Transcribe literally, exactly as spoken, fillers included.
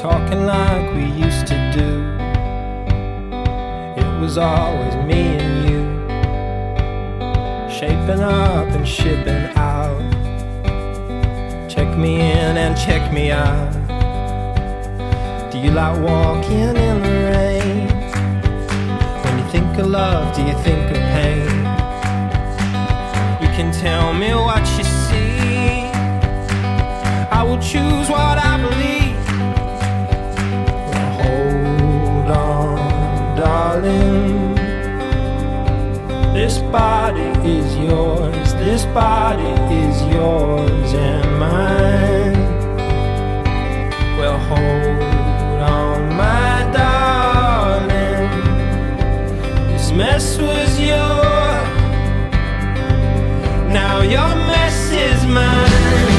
talking like we used to do. It was always me and you, shaping up and shipping out. Check me in and check me out. Do you like walking in the rain? When you think of love, do you think of pain? You can tell me what you see, I will choose what I believe. Well, hold on, darling. This body is yours, this body is yours and mine. Well, hold on, my darling. This mess was yours, now your mess is mine.